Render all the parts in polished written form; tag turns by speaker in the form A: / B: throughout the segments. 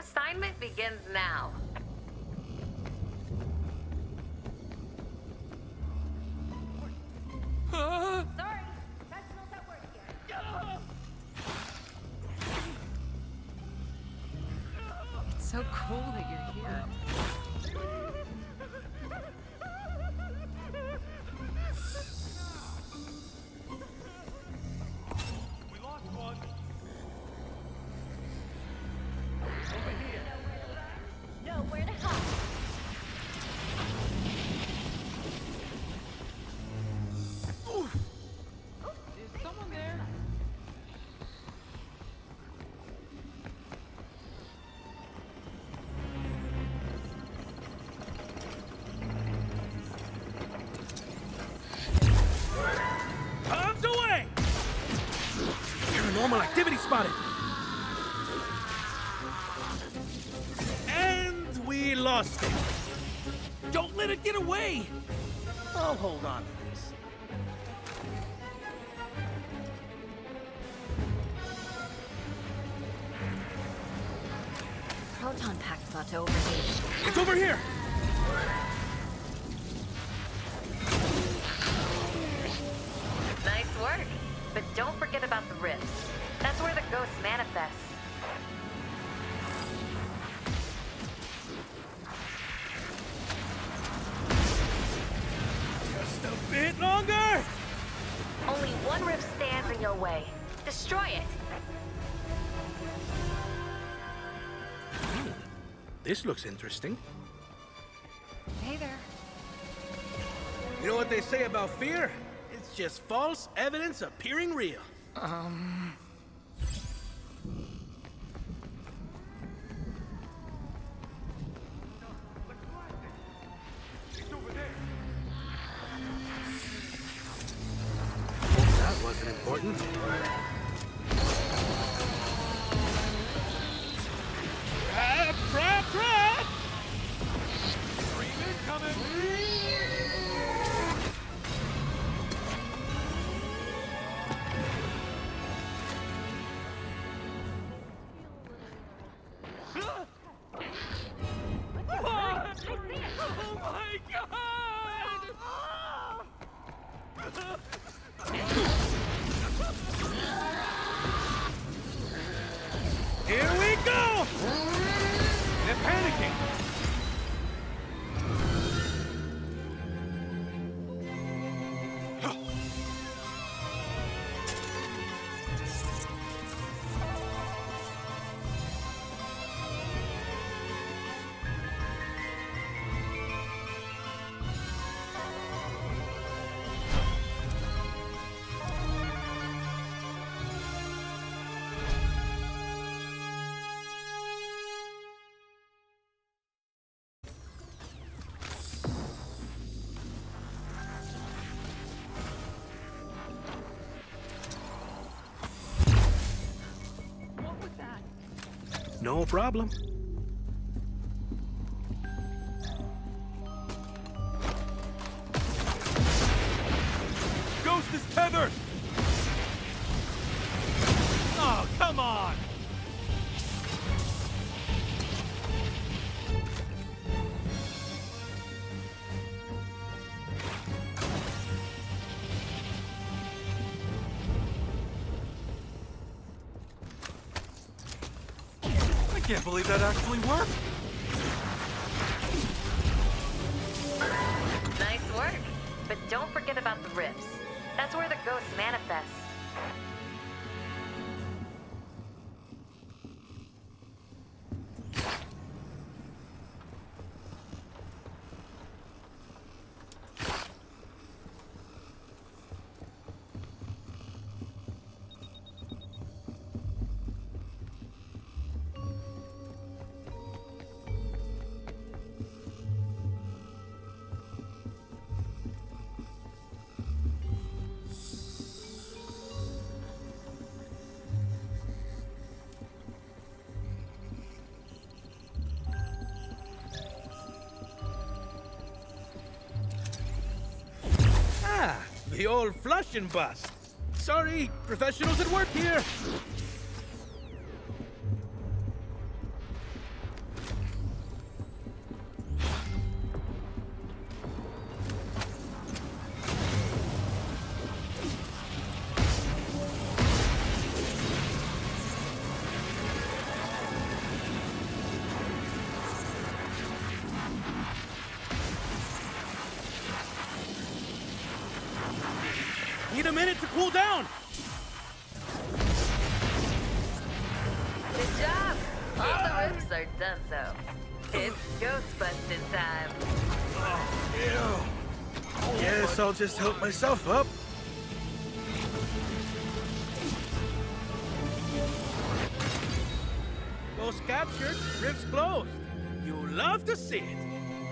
A: assignment begins now. Sorry, professionals at work here.
B: It's so cool that you're here.
C: We lost one.
A: Nowhere to hide.
B: Is someone there?
C: Bombs away! Paranormal activity spotted. And we lost it. Don't let it get away. I'll hold on to this.
A: Proton pack's about to overheat.
C: It's over here.
A: Nice work. But don't forget about the rifts. That's where the ghosts manifest.
C: Just a bit longer.
A: Only one rift stands in your way. Destroy it.
C: This looks interesting.
B: Hey there.
C: You know what they say about fear? It's just false evidence appearing real. Hope that wasn't important. Trap, trap, trap! Screaming coming! Oh my God! Here we go! They're panicking. No problem. Ghost is tethered! Oh, come on! I can't believe that actually worked!
A: Nice work. But don't forget about the rifts. That's where the ghosts manifest.
C: The old flush and bust. Sorry, professionals at work here. Need a minute to cool down!
A: Good job! All the rips are done so. It's Ghostbusting time.
D: Guess I'll just help myself up.
C: Ghost captured, rifts closed. You love to see it.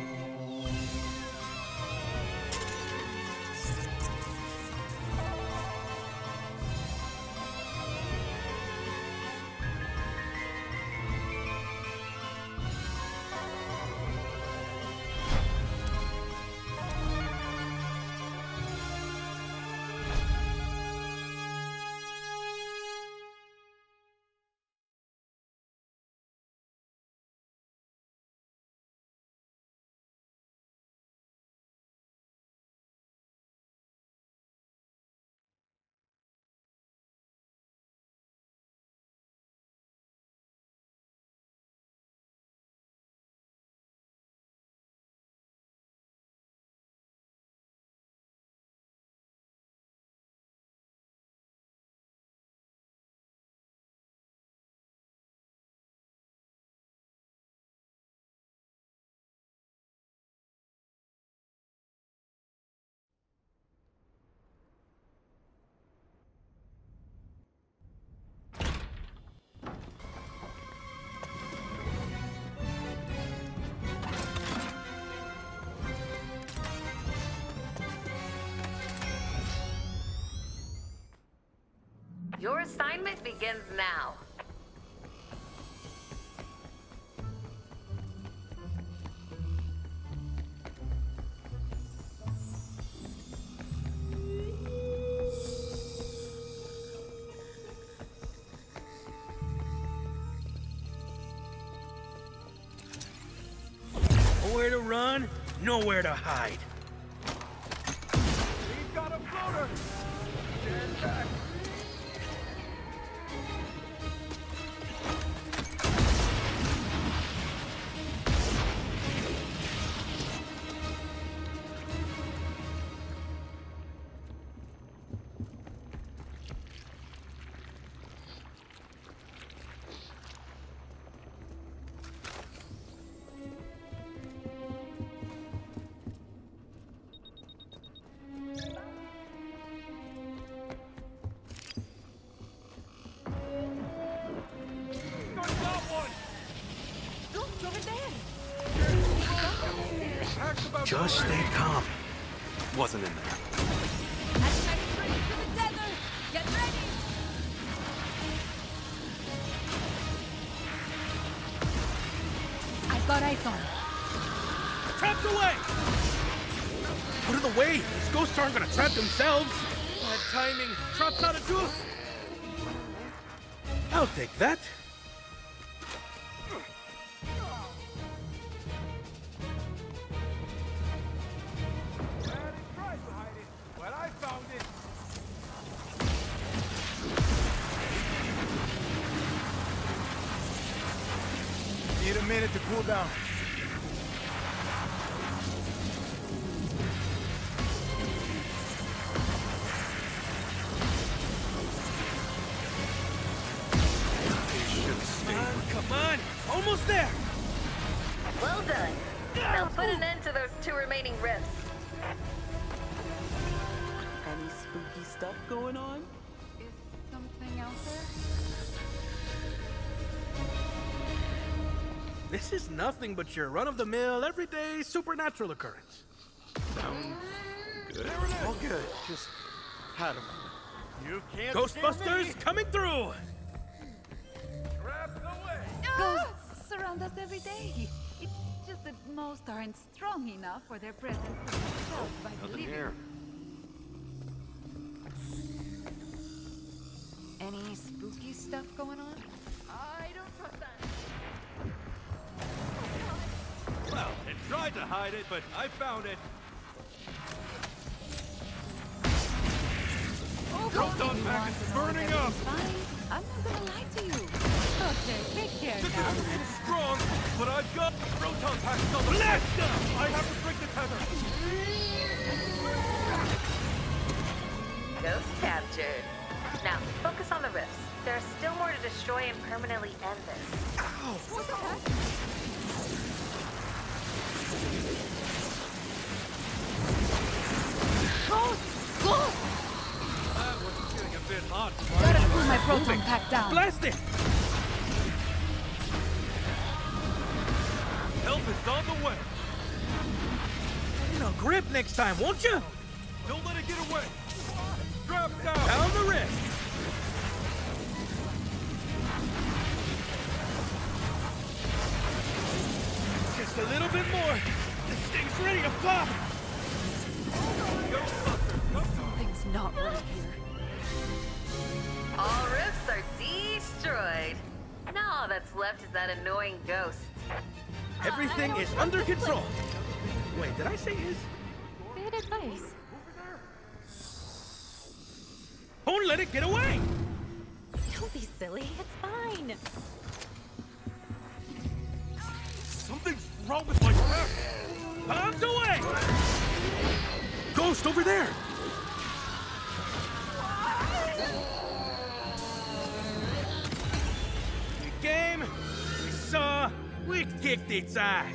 A: Your assignment begins now.
C: Nowhere to run, nowhere to hide.
D: We've got a floater! Stand back!
C: Just stay calm. Wasn't in there.
B: Get ready! I've got eyes on.
C: Trapped away! Out of the way! These ghosts aren't gonna trap themselves! Bad timing. Traps out of tooth! I'll take that.
D: Need a minute to cool down.
C: Come on! Almost there!
A: Well done. Now put an end to those 2 remaining rifts.
E: Any spooky stuff going on?
B: Is something out there?
C: This is nothing but your run-of-the-mill, everyday supernatural occurrence.
D: Good. All good. Just had him. You can't.
C: Ghostbusters coming through!
B: Ghosts surround us every day. It's just that most aren't strong enough for their presence to be felt by the living. Any spooky stuff going on? I don't trust that.
F: Well, it tried to hide it, but I found it. Proton pack is burning up!
B: Fine. I'm not gonna lie to you. Okay, take care
F: This
B: now.
F: is strong, but I've got proton packs on the blast up! I have to break the tether.
A: captured. Now, focus on the rifts. There are still more to destroy and permanently end this.
C: Ow!
B: What the heck?
F: That was getting a bit hot.
B: Gotta cool my proton pack down.
C: Blast it!
F: Help is on the way.
C: You know, grip next time, won't you?
F: Don't let it get away. Strap down.
C: Down the wrist. Just a little bit more. This thing's ready to pop.
B: Something's not right here.
A: All rifts are destroyed. Now all that's left is that annoying ghost.
C: Everything is under control. Wait, did I say is?
B: Bad advice.
C: Don't let it get away!
G: Don't be silly. It's fine.
F: Something's wrong with my back.
C: Bombs away! Ghost over there! We came, we saw, we kicked its ass.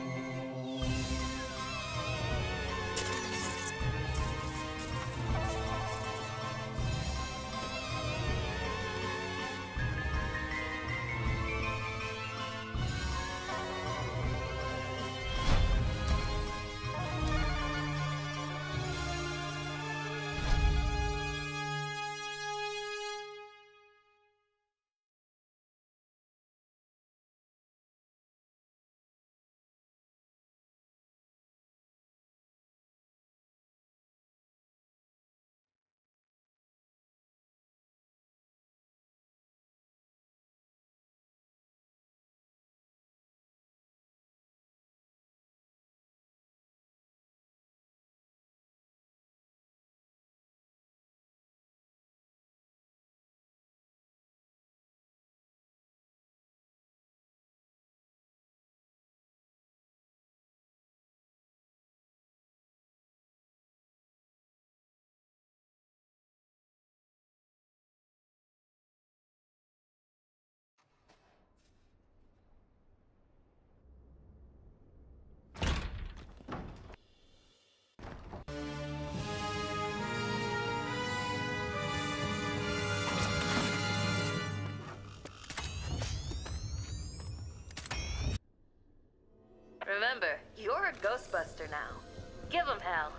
A: Remember, you're a Ghostbuster now. Give 'em hell.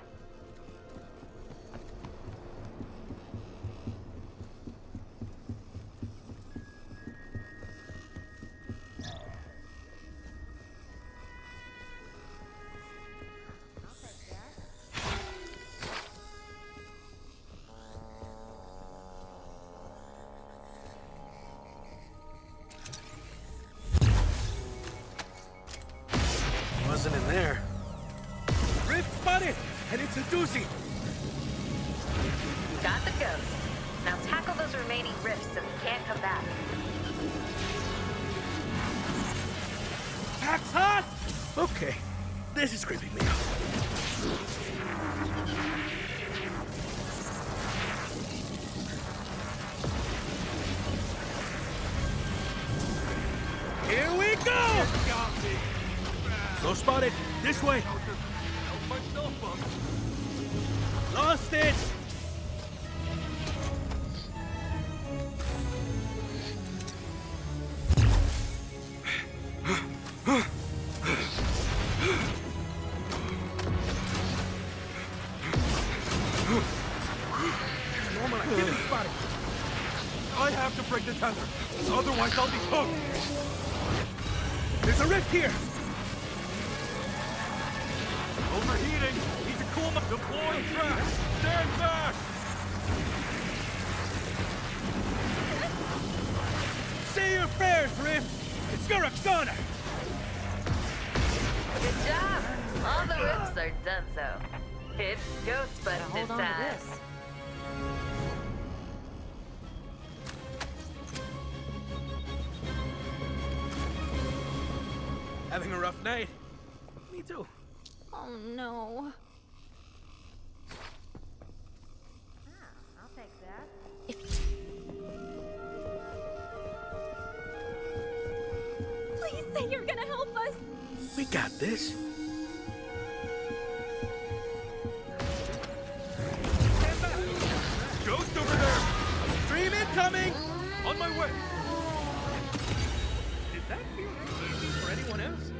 C: Wasn't in there. Rift spotted! And it's a doozy!
A: Got the ghost. Now tackle those remaining rifts so he can't come back.
C: Pack's hot! Okay, this is creeping me out. Here we go! No spotted. This way.
F: Help myself up.
C: Lost it. Norman, I didn't spot it.
F: I have to break the tether. Otherwise, I'll be cooked.
C: There's a rift here.
F: Overheating. Need to cool my... Deploy track. Stand back.
C: Say your prayers, Rift. It's Gurukdana.
A: Good job. All the rifts are done so. It's Ghostbusters
G: Hold on to
A: time.
G: this.
C: Having a rough night? Me too.
G: Oh no.
A: I'll take
C: We got this.
F: Stand back! Ghost over there!
C: Stream incoming!
F: On my way! Did that feel easy for anyone else?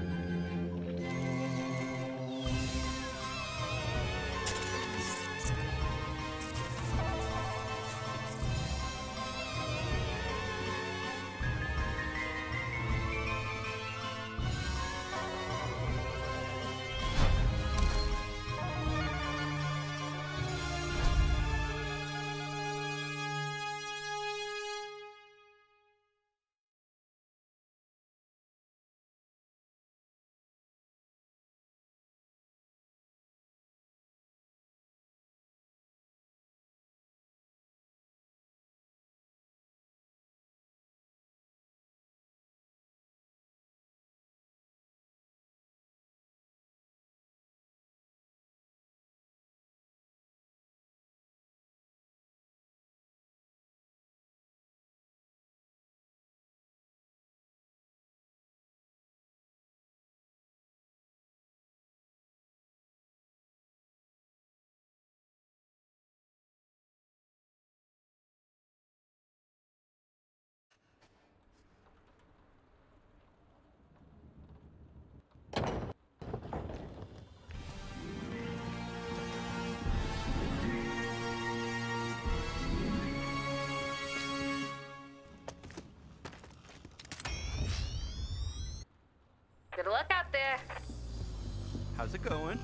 A: Good luck out there.
D: How's it going?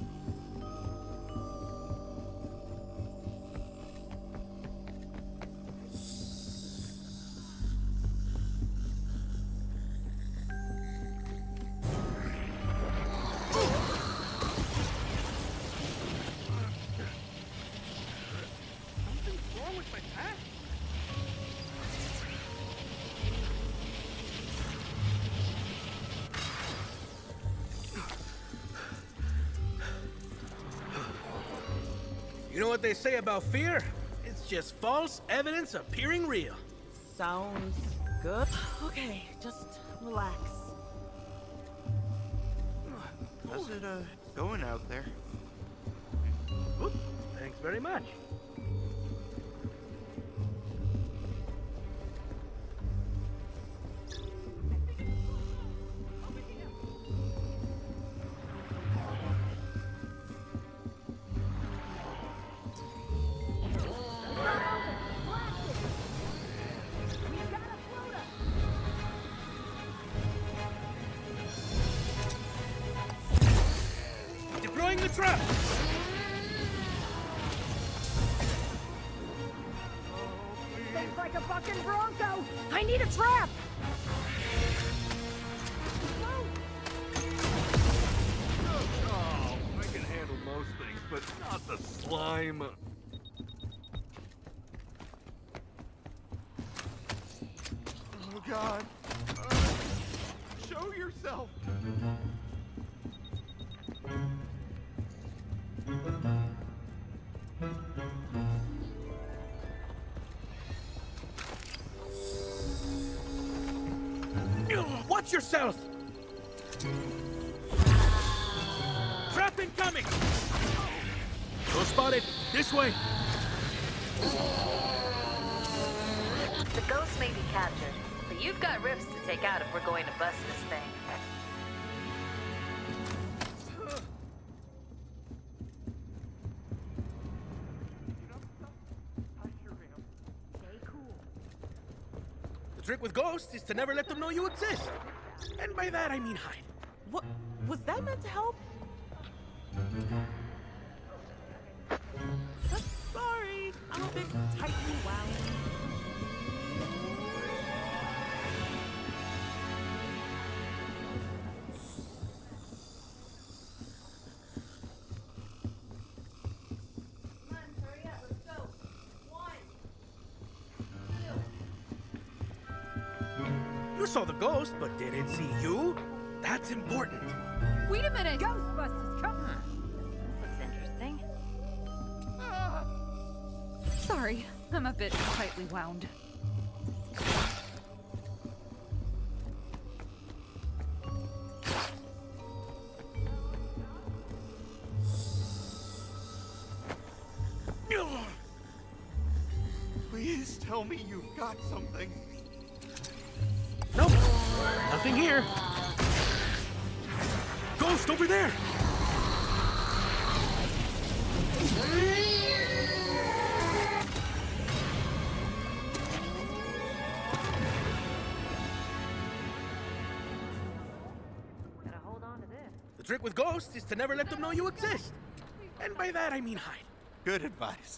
C: Something's wrong with my pack. You know what they say about fear? It's just false evidence appearing real.
E: Sounds good. Okay, just relax.
D: How's it going out there?
C: Oop, thanks very much. Deploying the trap!
H: Things like a fucking Bronco! I need a trap!
F: Oh, I can handle most things, but not the slime.
D: Oh God! Show yourself!
C: Watch yourself! Trap incoming! Go spotted! This way!
A: The ghost may be captured, but you've got rifts to take out if we're going to bust this thing.
C: The trick with ghosts is to never let them know you exist. And by that I mean hide.
E: What? Was that meant to help? Sorry, I'm a bit tightly wound.
C: You saw the ghost, but did it see you? That's important.
B: Wait a minute!
H: Ghostbusters, come on!
A: Looks interesting.
B: Sorry, I'm a bit tightly wound.
D: Please tell me you've got something.
C: Nope. Nothing here. Ghost over there.
A: Gotta hold on to this.
C: The trick with ghosts is to never let them know you exist. And by that, I mean hide.
D: Good advice.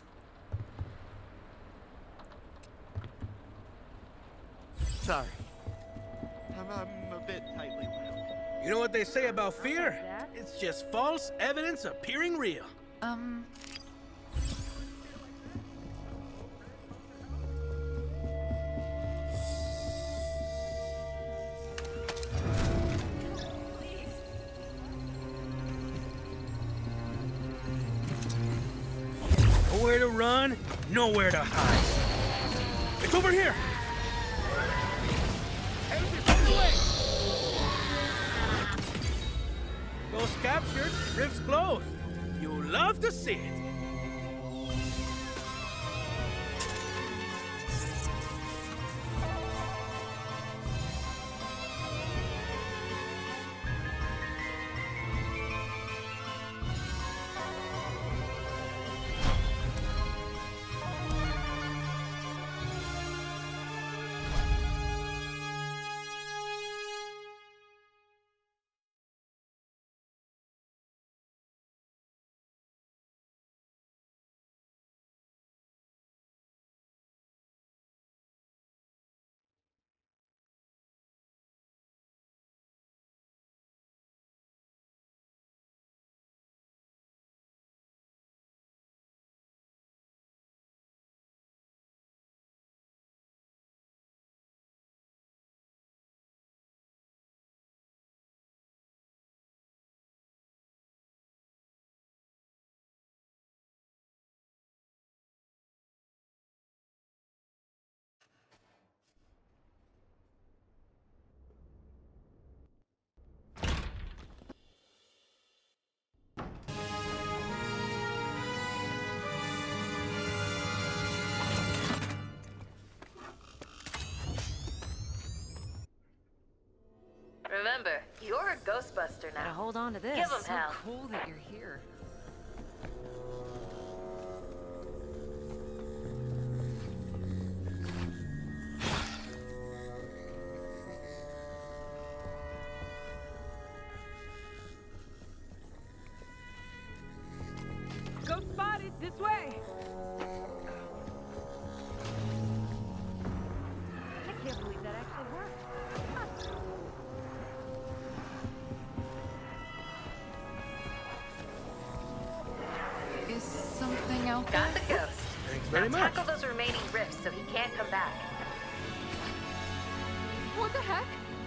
D: Sorry. I'm a bit tightly wound.
C: You know what they say about fear? It's just false evidence appearing real. Nowhere to run, nowhere to hide. It's over here! Ghost captured, rifts closed. You'll love to see it.
A: Remember, you're a Ghostbuster
G: Gotta
A: now.
G: hold on to this.
A: Give 'em
G: so
A: hell.
G: cool that you're here.
H: Ghost spotted this way. I can't believe that actually worked.
B: Is something out there?
A: Got the ghost.
C: Thanks very
A: Now
C: much.
A: tackle those remaining rifts so he can't come back.
B: What the heck?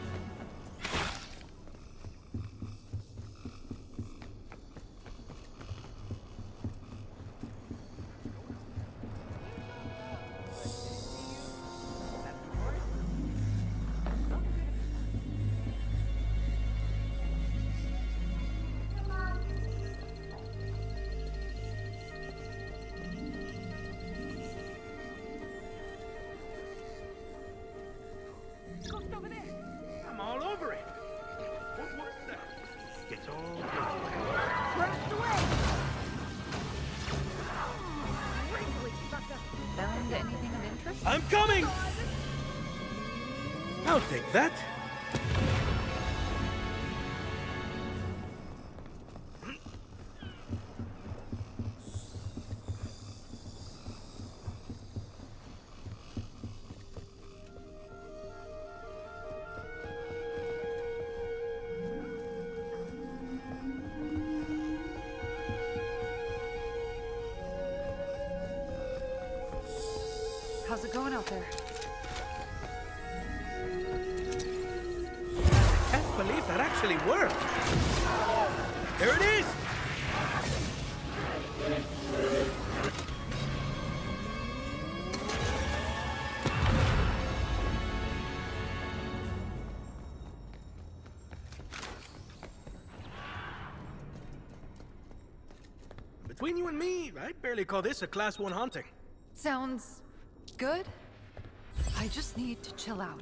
H: Ghost over there.
C: I'm all over it. What's that? It's all
H: Blast away. Really sucker.
B: Found anything of interest?
C: I'm coming! I'll take that.
B: How's it going out there?
C: Can't believe that actually worked. There it is! Between you and me, I'd barely call this a Class 1 haunting.
B: Sounds Good? I just need to chill out.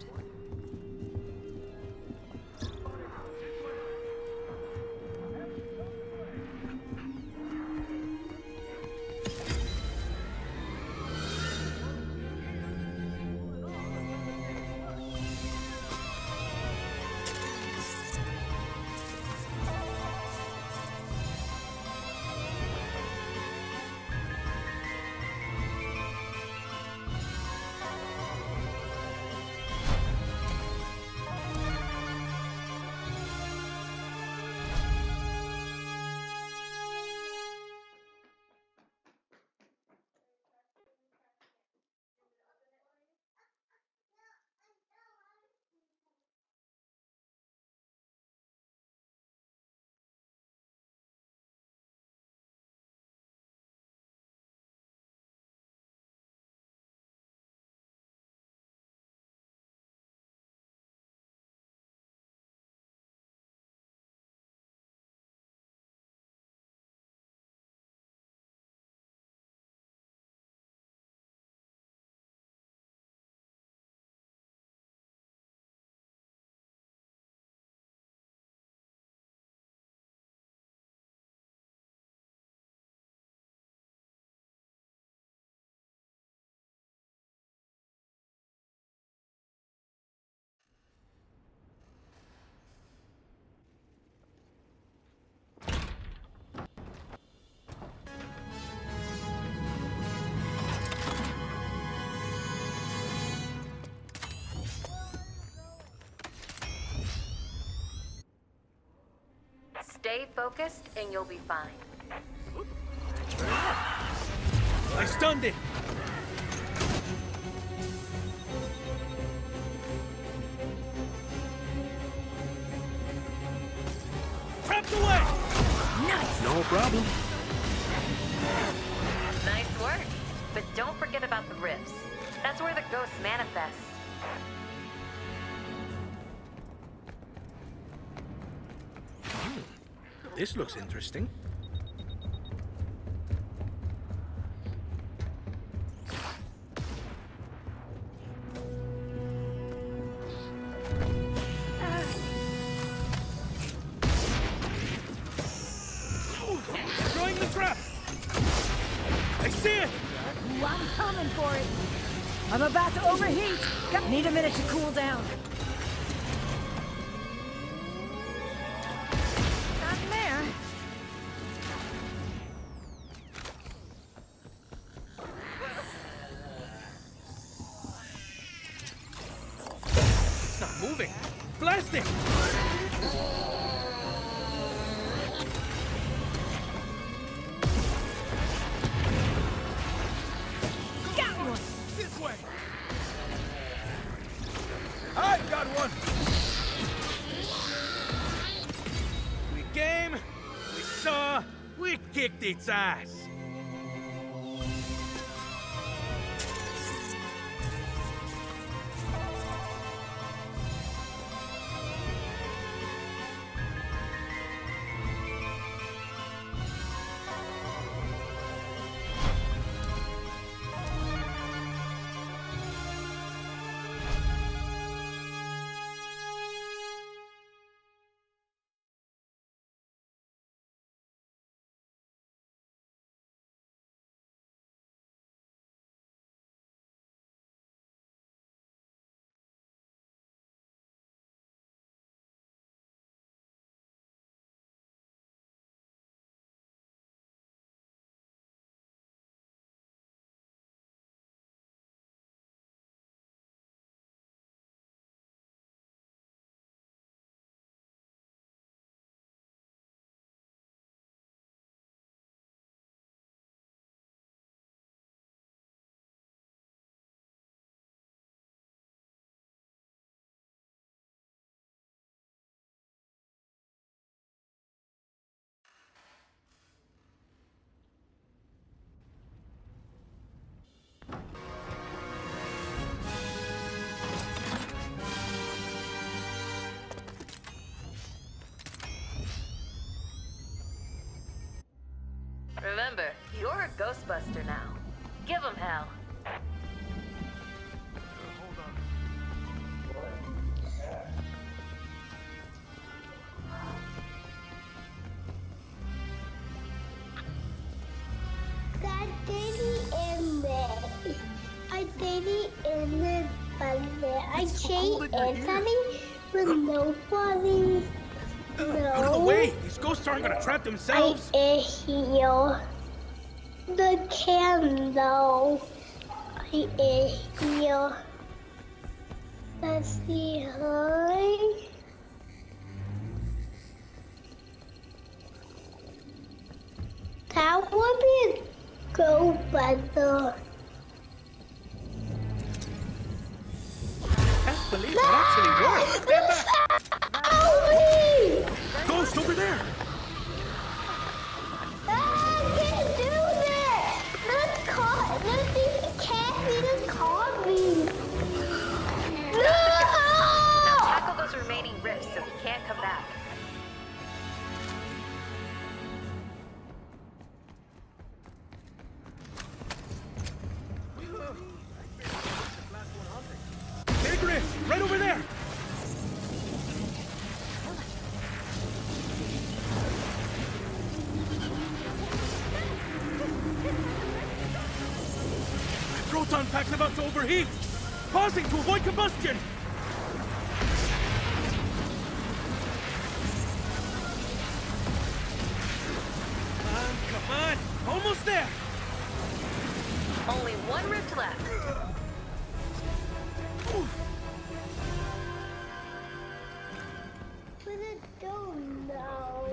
A: Stay focused and you'll be fine.
C: I stunned it! Trapped away!
B: Nice!
C: No problem.
A: Nice work. But don't forget about the rifts. That's where the ghosts manifest.
C: This looks interesting. Throwing the trap! I see it!
H: Ooh, I'm coming for it. I'm about to overheat. Need a minute to cool down. Not there.
C: It's not moving. Blast it!
H: Got one.
C: This way! I've got one! We came, we saw, we kicked its ass.
A: Remember, you're a Ghostbuster now. Give 'em hell.
I: I dated in but I changed Anthony with nobody.
C: Out of the way! These ghosts aren't gonna trap themselves!
I: I heal the candle. I heal. Let's see, hi. That would be go better.
C: Can't believe that actually worked! Stand back! Ghost over there!
I: I can't do that! Let's can't even call me! No!
A: Now tackle those remaining rifts so he can't come back.
C: Big rift! Right over there! Proton pack's about to overheat! Pausing to avoid combustion! Come on! Almost there!
A: Only one rift left.
I: But I don't know.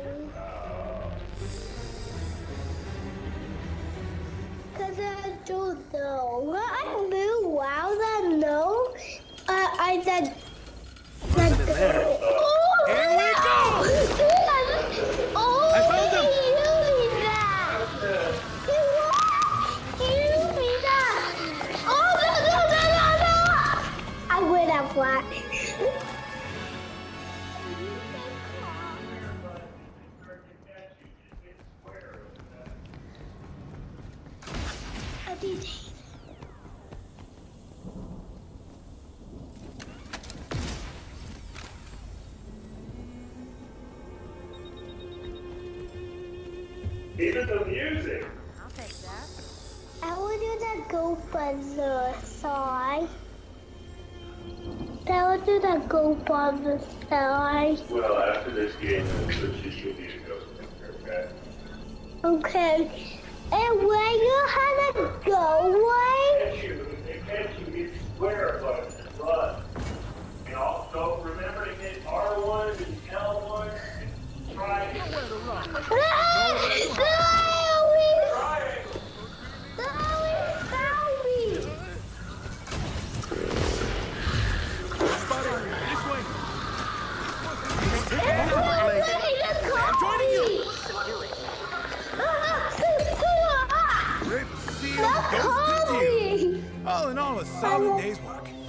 I: Cause I don't know. I knew wow that no. I said that. Oh,
C: Here we go!
I: Oh,
C: I found them!
I: I would have what? I did.
F: Even the music.
G: I'll take that.
I: I will do the go buzzer side. I will do the go buzzer side.
F: Well, after this game, I'm sure you'll need to go somewhere, okay?
I: Okay. And where you had to go, right?
F: Can't you be square, but run. And also remember to hit R1 and L1 and try it.
C: I'm joining you!
I: Rift, seal, ghost,
J: All in all, a solid day's work.